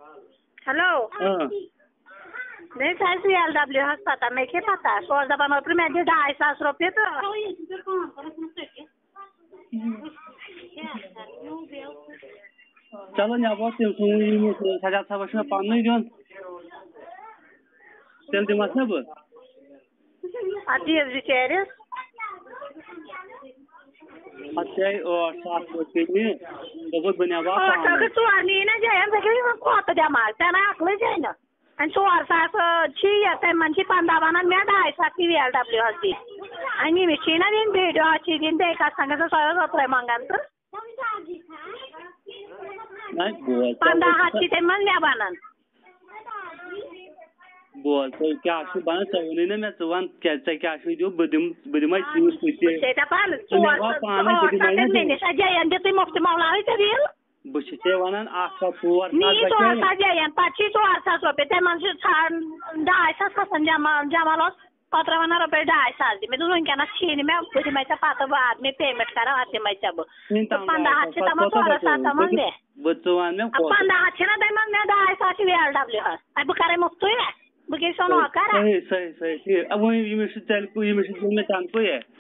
hello नहीं sir CLW हस पता मैं क्या पता सोच दबा मैं मैं दे 250 रुपये तो चलो नेबो तुम सजा सब में पानी दियो तेल दिमाग ना बो अति विचारे अच्छा और साथ होते हैं तो बनेबा तो तू आनी ना जाए हम देखिए को तो जा मारता ना अकल जाए ना आणि 4 छी आता म्हणजे 15 मैं 250 CLW हसी आणि मिशीना दिन वीडियो आची दिन ते का सांगायचं सगळं होतंय मंगांचं नाही बोल 15 ते मन न्या बानन बोल तो क्या आशु बना चवने ने मैं चवन क्या आशु जो बदिमाई चीज होती है ते पाल तू पानी सजा यांचे ते मुफ्त मावला आहे ते बशते वनन आखा पोर नी तो सजा यान 500 रुपये ते म्हणजे 250 कसं जमालो 15 रुपये 250 मैं तो इनका ना छीन में बुझ में पाता बाद में पेमेंट करा आते मैं जब 15 से तम तो रसा तम दे बचवान में 15 से ना दे मैं 250 CLW हस अब करे मुफ्त है बुके सोनो करा सही अब वो ये में से चल को ये में से में चांद को है